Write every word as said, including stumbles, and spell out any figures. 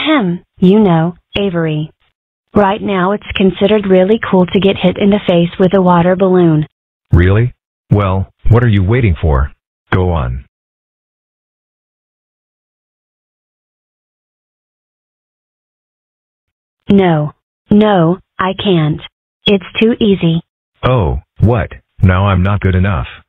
Ahem, you know, Avery. Right now it's considered really cool to get hit in the face with a water balloon. Really? Well, what are you waiting for? Go on. No. No, I can't. It's too easy. Oh, what? Now I'm not good enough.